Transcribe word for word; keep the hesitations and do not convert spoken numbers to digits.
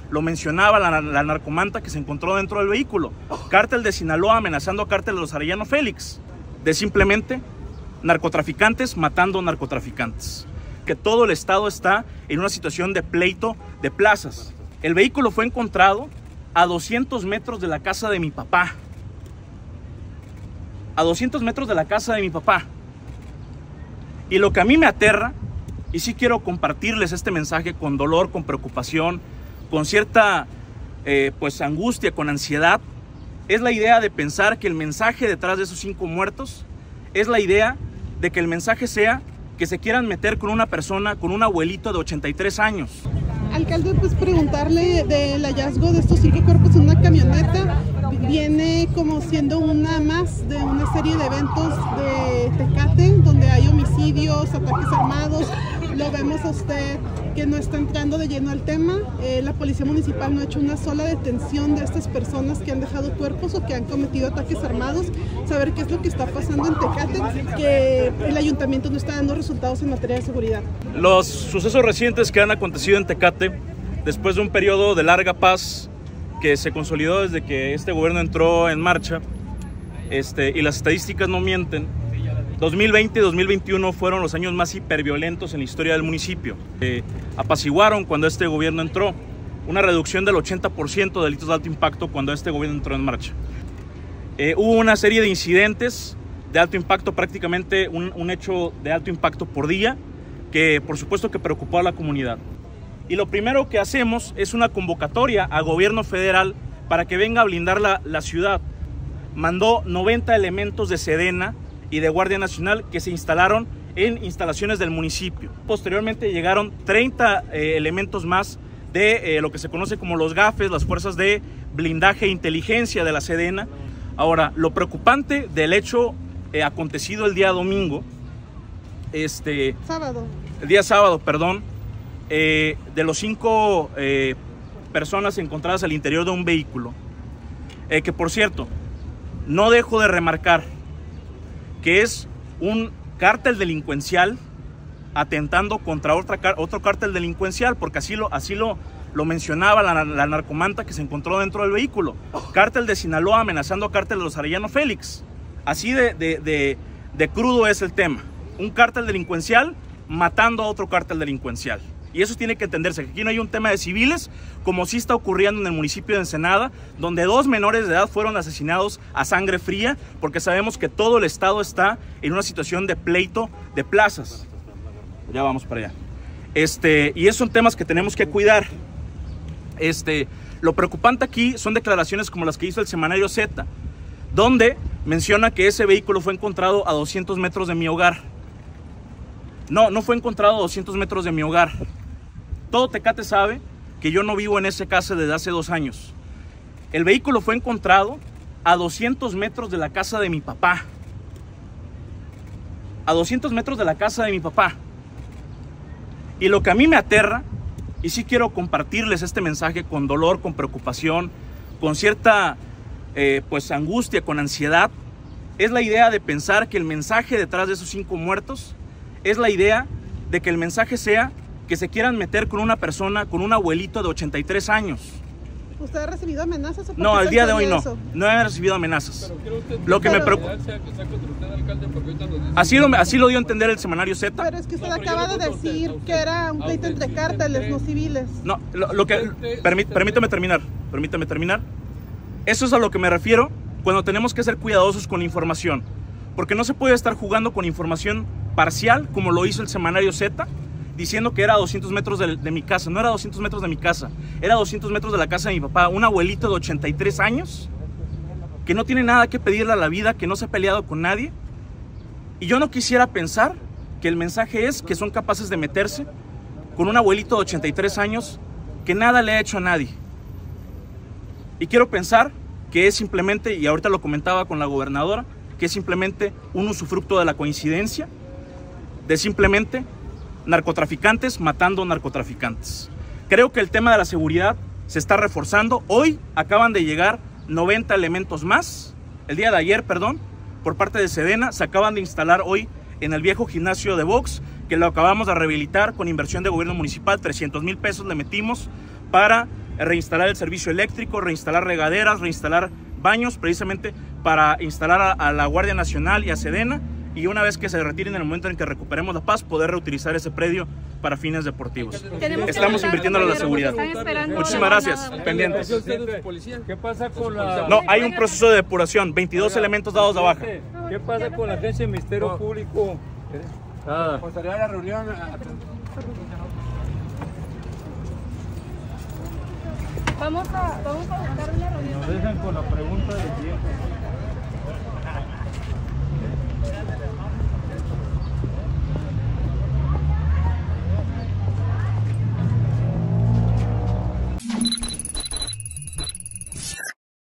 lo mencionaba la, la narcomanta que se encontró dentro del vehículo. Cártel de Sinaloa amenazando a Cártel de los Arellano Félix. De simplemente narcotraficantes matando narcotraficantes. Que todo el estado está en una situación de pleito de plazas. El vehículo fue encontrado a doscientos metros de la casa de mi papá. A doscientos metros de la casa de mi papá. Y lo que a mí me aterra, y sí quiero compartirles este mensaje con dolor, con preocupación, con cierta eh, pues angustia, con ansiedad, es la idea de pensar que el mensaje detrás de esos cinco muertos es la idea de que el mensaje sea que se quieran meter con una persona, con un abuelito de ochenta y tres años. Alcalde, pues preguntarle del hallazgo de estos cinco cuerpos en una camioneta. Viene como siendo una más de una serie de eventos de Tecate, donde hay homicidios, ataques armados. Lo vemos a usted que no está entrando de lleno al tema. Eh, la Policía Municipal no ha hecho una sola detención de estas personas que han dejado cuerpos o que han cometido ataques armados. Saber qué es lo que está pasando en Tecate, que el ayuntamiento no está dando resultados en materia de seguridad. Los sucesos recientes que han acontecido en Tecate, después de un periodo de larga paz que se consolidó desde que este gobierno entró en marcha, este, y las estadísticas no mienten, dos mil veinte y dos mil veintiuno fueron los años más hiperviolentos en la historia del municipio. Eh, apaciguaron cuando este gobierno entró, una reducción del ochenta por ciento de delitos de alto impacto cuando este gobierno entró en marcha. Eh, hubo una serie de incidentes de alto impacto, prácticamente un, un hecho de alto impacto por día, que por supuesto que preocupó a la comunidad. Y lo primero que hacemos es una convocatoria a gobierno federal para que venga a blindar la, la ciudad. Mandó noventa elementos de Sedena y de Guardia Nacional que se instalaron en instalaciones del municipio. Posteriormente llegaron treinta eh, elementos más de eh, lo que se conoce como los GAFES, las fuerzas de blindaje e inteligencia de la Sedena. Ahora, lo preocupante del hecho eh, acontecido el día domingo, este, sábado. el día sábado, perdón, eh, de los cinco eh, personas encontradas al interior de un vehículo, eh, que por cierto, no dejo de remarcar que es un cártel delincuencial atentando contra otra, otro cártel delincuencial, porque así lo, así lo, lo mencionaba la, la narcomanta que se encontró dentro del vehículo. Cártel de Sinaloa amenazando a Cártel de los Arellano Félix. Así de, de, de, de crudo es el tema. Un cártel delincuencial matando a otro cártel delincuencial. Y eso tiene que entenderse, que aquí no hay un tema de civiles, como sí está ocurriendo en el municipio de Ensenada, donde dos menores de edad fueron asesinados a sangre fría, porque sabemos que todo el estado está en una situación de pleito de plazas. Ya vamos para allá. Este, y esos son temas que tenemos que cuidar. Este, lo preocupante aquí son declaraciones como las que hizo el semanario Z, donde menciona que ese vehículo fue encontrado a doscientos metros de mi hogar. No, no fue encontrado a doscientos metros de mi hogar. Todo Tecate sabe que yo no vivo en esa casa desde hace dos años. El vehículo fue encontrado a doscientos metros de la casa de mi papá. A doscientos metros de la casa de mi papá. Y lo que a mí me aterra, y sí quiero compartirles este mensaje con dolor, con preocupación, con cierta eh, pues angustia, con ansiedad, es la idea de pensar que el mensaje detrás de esos cinco muertos es la idea de que el mensaje sea que se quieran meter con una persona, con un abuelito de ochenta y tres años. ¿Usted ha recibido amenazas? No, al día de hoy no. No he recibido amenazas. Lo que me preocupa. Así lo, así lo dio a entender el semanario Z. Pero es que usted acaba de decir que era un pleito entre cárteles, no civiles. No, lo, lo que. Permí, permítame terminar. Permítame terminar. Eso es a lo que me refiero cuando tenemos que ser cuidadosos con la información. Porque no se puede estar jugando con información parcial, como lo hizo el semanario Z, diciendo que era a doscientos metros de, de mi casa. No era a doscientos metros de mi casa, era a doscientos metros de la casa de mi papá. Un abuelito de ochenta y tres años, que no tiene nada que pedirle a la vida, que no se ha peleado con nadie. Y yo no quisiera pensar que el mensaje es que son capaces de meterse con un abuelito de ochenta y tres años que nada le ha hecho a nadie. Y quiero pensar que es simplemente, y ahorita lo comentaba con la gobernadora, que es simplemente un usufructo de la coincidencia, de simplemente narcotraficantes matando narcotraficantes. Creo que el tema de la seguridad se está reforzando. Hoy acaban de llegar noventa elementos más, el día de ayer, perdón, por parte de Sedena. Se acaban de instalar hoy en el viejo gimnasio de box, que lo acabamos de rehabilitar con inversión de gobierno municipal. Trescientos mil pesos le metimos para reinstalar el servicio eléctrico, reinstalar regaderas, reinstalar baños, precisamente para instalar a, a la Guardia Nacional y a Sedena, y una vez que se retiren, en el momento en que recuperemos la paz, poder reutilizar ese predio para fines deportivos. Estamos invirtiendo en la seguridad. Muchísimas gracias. Pendientes. ¿Qué pasa con la... No, hay un proceso de depuración, veintidós Oiga, elementos dados de baja. ¿Qué pasa con la agencia de Ministerio no. Público? Nada. Posterior a la reunión... Vamos a, vamos a buscar una reunión. Nos dejan con la pregunta de tiempo.